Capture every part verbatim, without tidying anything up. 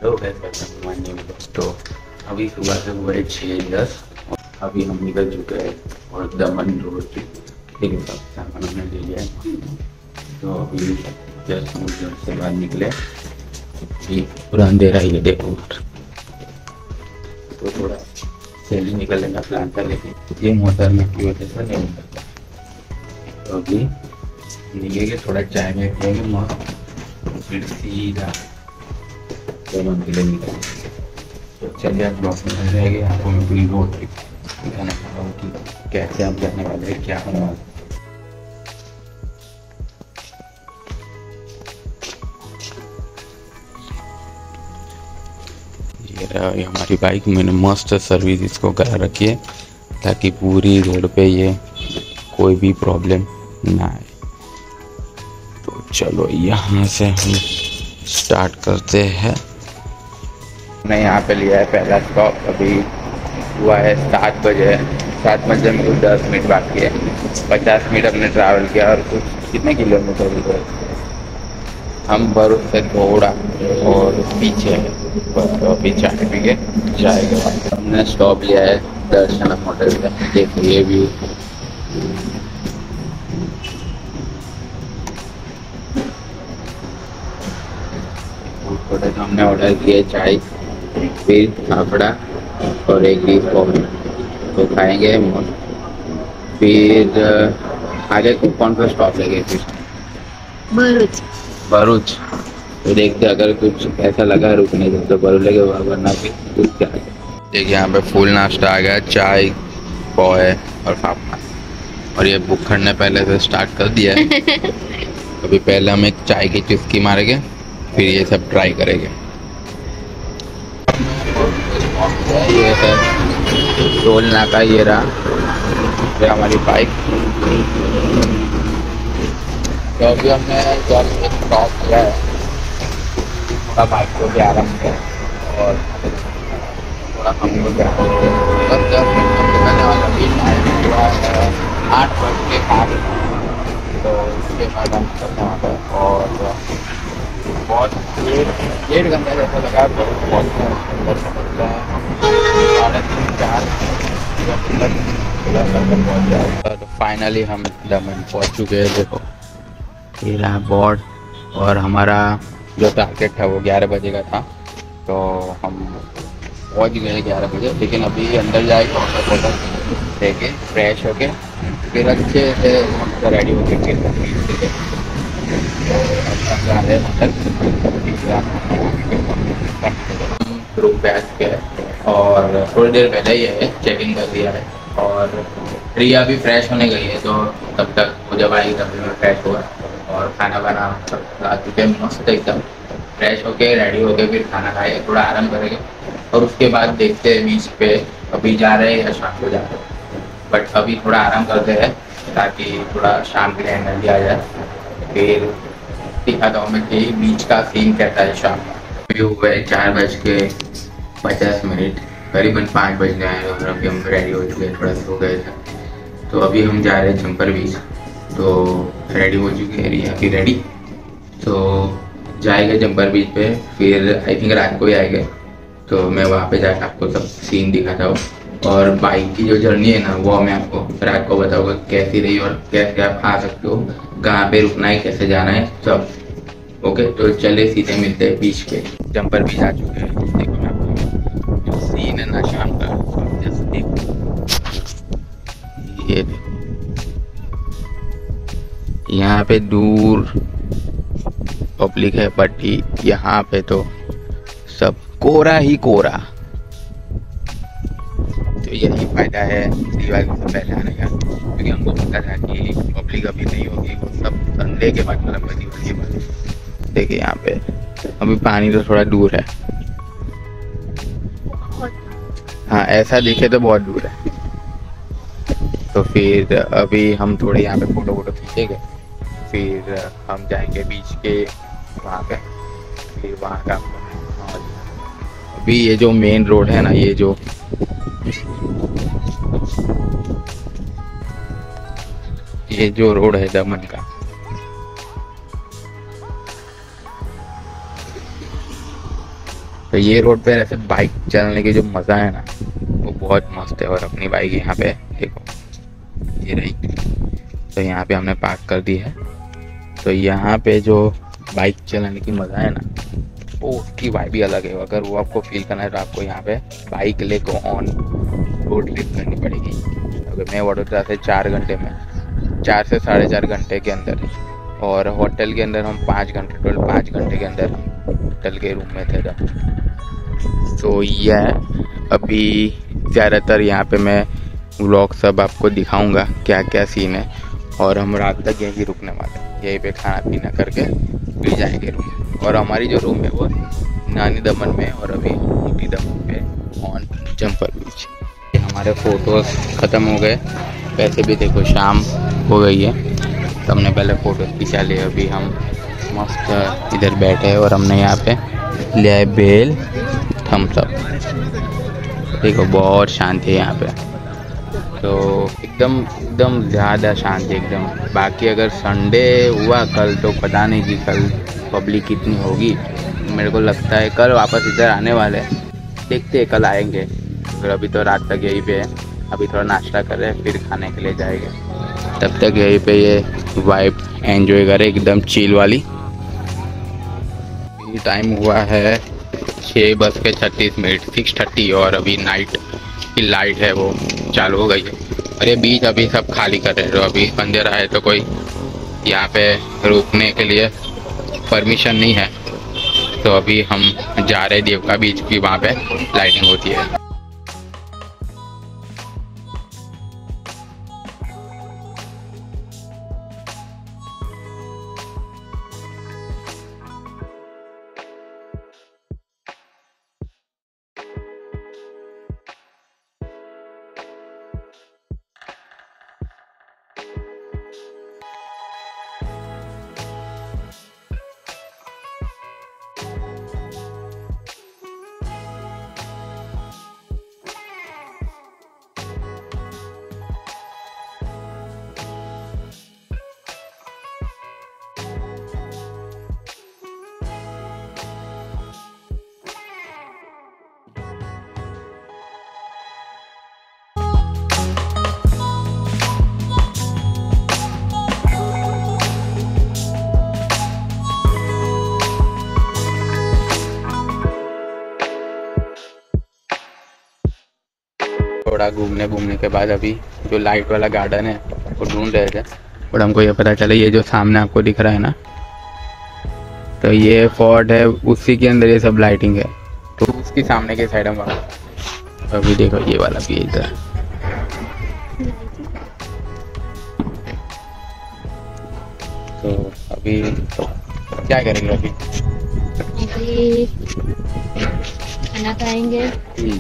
हो गए खत्म मॉर्निंग में। तो अभी सुबह से हुए छः दस, अभी हम निकल चुके हैं और दमन रोड पे लेकिन सब सामान हमने ले लिया है। तो अभी जस्ट हम घर से बाहर निकले, अभी पूरा अंधेरा ही है देखो। तो थोड़ा जल्दी निकलने का प्लान था लेकिन ये मोटर में की वजह से नहीं निकलता। तो अभी निकलेंगे, थोड़ा चाय में पिएंगे मस्त, फिर सीधा दमन के लिए निकलेंगे। तो चलिए आप ब्लॉक में रह गए, आपको मैं पूरी रोड दिखाना चाहता हूँ कि कैसे हम जाने वाले हैं, क्या होने वाला है। ये हमारी बाइक मैंने मस्त सर्विस इसको करा रखी है ताकि पूरी रोड पे ये कोई भी प्रॉब्लम ना आए। तो चलो यहाँ से हम स्टार्ट करते हैं। मैं यहाँ पे लिया है पहला स्टॉप, अभी हुआ है सात बजे, सात बजे में कुछ दस मिनट बाकी है। पचास मिनट हमने ट्रैवल किया और कुछ कितने किलोमीटर हुए हम भरूच से थोड़ा और पीछे है, बस अभी चाय पी के जाएगा। हमने स्टॉप लिया है दर्शन होटल से, देखिए भी तो हमने ऑर्डर किया चाय, फिर फाफड़ा और एक बीफ कॉफी तो खाएंगे। फिर आगे को कौन सा स्टॉप लेंगे? फिर भरूच भरूच तो देखते, अगर कुछ ऐसा लगा रुकने के तो भरूच लेके, वरना फिर कुछ क्या। देखिए यहाँ पे फुल नाश्ता आ गया, चाय पोहे और फाफड़ा, और ये बुक करने पहले से स्टार्ट कर दिया है। अभी पहले हम एक चाय की चुस्की मारेंगे, फिर ये सब ट्राई करेंगे। ये है टोल नाका, ये रहा ये हमारी बाइक। तो अभी हमने जब एक स्टॉप किया है, थोड़ा बाइक को भी आराम किया और थोड़ा हमको भी आराम किया। बस दस मिनट में निकलने वाला भी टाइम हुआ है आठ बज के आठ, तो उसके बाद हम निकलने वाला है। और बहुत डेढ़ डेढ़ घंटा जैसा लगा, बहुत बहुत सुंदर समझ रहा है। साढ़े तीन चार पहुँच जाए। तो फाइनली हम दमन पहुँच चुके हैं। देखो ये रहा बोर्ड, और हमारा जो टारगेट था वो ग्यारह बजे का था, तो हम पहुँच गए ग्यारह बजे। लेकिन अभी अंदर जाए वाटर बॉटल लेके फ्रेश होके फिर अच्छे से रेडी होके फिर ग्रुप बैठ के और थोड़ी देर पहले ही है चेक इन कर दिया है। और रिया भी फ्रेश होने गई है, तो तब तक वो जब आएगी तब मैं फ्रेश हुआ और खाना वाना सब खा चुके हैं मस्त एकदम। फ्रेश होके रेडी होके फिर खाना खाए, थोड़ा आराम करेंगे और उसके बाद देखते हैं बीच पे अभी जा रहे हैं या शाम को जा रहे हैं। बट अभी थोड़ा आराम करते हैं ताकि थोड़ा शाम के लिए एनर्जी आ जाए। फिर दिखाता हूँ मैं कि बीच का सीन कैसा है शाम का। अभी हुए चार बज के पचास मिनट, करीबन पाँच बजने आए और अभी हम रेडी हो चुके हैं, थोड़ा सो गए थे। तो अभी हम जा रहे हैं जंपर बीच, तो रेडी हो चुके हैं, रिया भी रेडी, तो जाएंगे जंपर बीच पे। फिर आई थिंक रात को ही आएंगे, तो मैं वहाँ पे जाकर आपको सब सीन दिखाता हूँ। और बाइक की जो जर्नी है ना, वो मैं आपको रात को बताऊँगा कैसी रही और कैसे आप आ सकते हो, कहाँ पे रुकना है, कैसे जाना है सब। ओके, तो चले सीधे मिलते हैं बीच पे। जंपर बीच आ चुके हैं। देखो मैं आपको जो सीन है ना शाम का, जैसे देखो ये देखो, यहाँ पे दूर पब्लिक है, बट यहाँ पे तो सब कोरा ही कोरा। तो यही फायदा है दिवाली से पहले आने का, क्योंकि हमको पता था कि पब्लिक अभी नहीं होगी, वो सब संडे के बाद मतलब दिवाली के बाद। देखिए यहाँ पे अभी पानी तो थोड़ा दूर है, हाँ ऐसा दिखे तो बहुत दूर है। तो फिर अभी हम थोड़े यहाँ पे फोटो वोटो खींचेंगे, फिर हम जाएंगे बीच के वहाँ पे, फिर वहाँ का अभी ये जो मेन रोड है ना, ये जो ये जो रोड है दमन का, तो तो ये रोड पे ऐसे बाइक चलाने की जो मज़ा है ना वो बहुत मस्त है। और अपनी बाइक यहाँ पे देखो ये रही, तो यहाँ पे हमने पार्क कर दी है। तो यहाँ पे जो बाइक चलाने की मज़ा है ना वो उसकी वाइब भी अलग है। अगर वो आपको फील करना है तो आपको यहाँ पे बाइक लेको ऑन रोड ट्रिप करनी पड़ेगी। अगर मैं वडोदरा से चार घंटे में चार से साढ़े चार घंटे के अंदर, और होटल के अंदर हम पाँच घंटे टोटल पाँच घंटे के अंदर होटल के रूम में थे तब। तो यह अभी ज़्यादातर यहाँ पे मैं व्लॉग सब आपको दिखाऊंगा क्या क्या सीन है। और हम रात तक यहीं रुकने वाले हैं, यहीं पे खाना पीना करके फिर जाएंगे रूम। और हमारी जो रूम है वो नानी दमन में, और अभी मोटी दमन पे ऑन जम्पर बीच। ये हमारे फ़ोटोज़ ख़त्म हो गए, वैसे भी देखो शाम हो गई है, तो हमने पहले फ़ोटोज़ खिंचा लिए। अभी हम मस्त इधर बैठे हैं और हमने यहाँ पे लिया है बेल थम्स अप। देखो बहुत शांति है यहाँ पे, तो एकदम एकदम ज़्यादा शांति एकदम। बाकी अगर संडे हुआ कल तो पता नहीं कि कल पब्लिक कितनी होगी। मेरे को लगता है कल वापस इधर आने वाले हैं, देखते हैं कल आएंगे। फिर अभी तो रात तक यहीं पे है, अभी थोड़ा नाश्ता कर रहे हैं फिर खाने के लिए जाएंगे। तब तक यहीं पे ये वाइब एंजॉय करें एकदम चिल वाली। टाइम हुआ है छः बज के छत्तीस मिनट सिक्स थर्टी और अभी नाइट की लाइट है वो चालू हो गई है। और ये बीच अभी सब खाली कर रहे हैं, तो अभी अंधेरा है तो कोई यहाँ पे रुकने के लिए परमिशन नहीं है। तो अभी हम जा रहे देवका बीच की, वहाँ पे लाइटिंग होती है। थोड़ा घूमने घूमने के बाद अभी जो लाइट वाला गार्डन है वो ढूंढ रहे थे, और हमको ये पता चला ये जो सामने आपको दिख रहा है ना, तो ये फोर्ट है, उसी के अंदर ये सब लाइटिंग है। तो उसकी सामने के साइड हम अभी देखो ये वाला भी है इधर। तो अभी तो क्या करेंगे अभी? अभी खाना खाएंगे।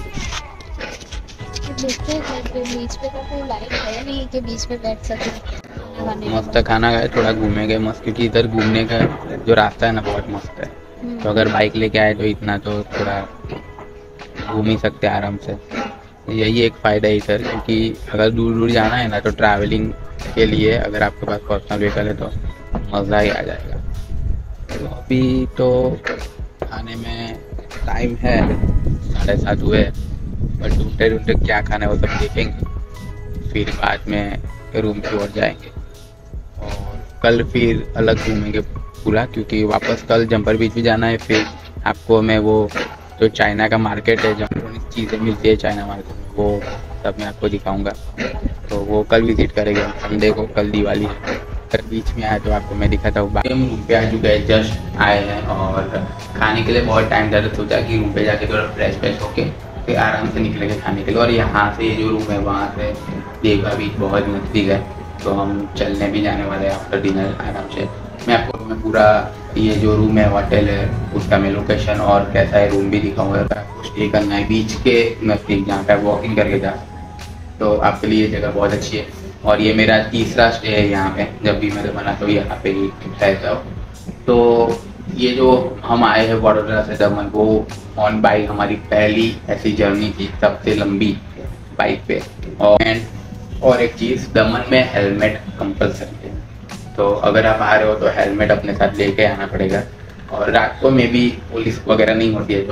देखते हैं बीच पे तो कोई लाइट है नहीं कि बीच पे बैठ सके। मस्त खाना खाए, थोड़ा घूमेंगे मस्त, क्योंकि इधर घूमने का जो रास्ता है ना बहुत मस्त है। तो अगर बाइक लेके आए तो इतना तो थोड़ा घूम ही सकते हैं आराम से। यही एक फ़ायदा है इधर, क्योंकि अगर दूर दूर जाना है ना तो ट्रैवलिंग के लिए अगर आपके पास पर्सनल व्हीकल है तो मज़ा ही आ जाएगा। तो अभी तो खाने में टाइम है साढ़े सात हुए, बट ढूंढते ढूंढते क्या खाना है वो सब देखेंगे, फिर बाद में रूम की ओर जाएंगे। और कल फिर अलग घूमेंगे पूरा, क्योंकि वापस कल जम्पर बीच भी जाना है। फिर आपको मैं वो जो चाइना का मार्केट है जहाँ चीज़ें मिलती है चाइना मार्केट में, वो सब मैं आपको दिखाऊंगा। तो वो कल विजिट करेंगे संडे को, कल दिवाली है। अगर बीच में आए तो आपको मैं दिखाता हूँ। हम रूम पे आ चुके हैं, जस्ट आए हैं और खाने के लिए बहुत टाइम ज़्यादा सोचा कि रूम पे जाके थोड़ा फ्रेश फ्रेश होके फिर आराम से निकलेंगे खाने के लिए। और यहाँ से ये जो रूम है वहाँ से देवका बीच बहुत नज़दीक है, तो हम चलने भी जाने वाले हैं आफ्टर डिनर आराम से। मैं आपको मैं पूरा ये जो रूम है होटल है उसका मैं लोकेशन और कैसा है रूम भी दिखाऊंगा। अगर आपको स्टे करना है बीच के नज़दीक जहाँ पे आप वॉकिंग करके जा, तो आपके लिए ये जगह बहुत अच्छी है। और ये मेरा तीसरा स्टे है यहाँ पे, जब भी मैं बनाता हूँ यहाँ पे ही रहता हूँ। तो ये जो हम आए हैं वडोदरा से दमन, वो ऑन बाइक हमारी पहली ऐसी जर्नी थी, सबसे लंबी बाइक पे। और और एक चीज़, दमन में हेलमेट कंपलसरी है, तो अगर आप आ रहे हो तो हेलमेट अपने साथ लेके आना पड़ेगा। और रात को में भी पुलिस वगैरह नहीं होती है, तो आप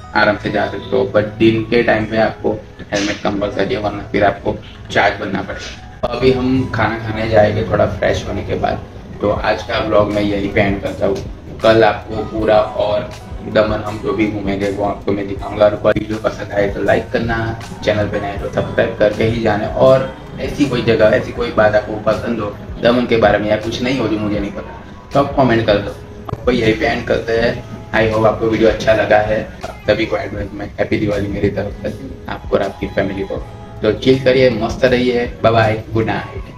आराम से जा सकते हो, बट दिन के टाइम में आपको हेलमेट कंपलसरी है, वरना फिर आपको चार्ज बनना पड़ेगा। तो अभी हम खाना खाने जाएंगे थोड़ा फ्रेश होने के बाद। तो आज का ब्लॉग मैं यही पे एंड करता हूँ। कल आपको पूरा और दमन हम जो भी घूमेंगे वो आपको मैं दिखाऊंगा। और वीडियो पसंद आए तो लाइक करना, चैनल पे नए तो सब्सक्राइब करके ही जाने। और ऐसी कोई जगह, ऐसी कोई बात आपको पसंद हो दमन के बारे में, या कुछ नहीं हो जो मुझे नहीं पता, तो आप कमेंट कर दो। आपको यही पे एंड करते हैं। आई होप आपको वीडियो अच्छा लगा है। सभी को एडवांस में हैप्पी दिवाली मेरी तरफ से, आपको और आपकी फैमिली को। तो चिल करिए, मस्त रहिए, बाय बाय, गुड नाइट।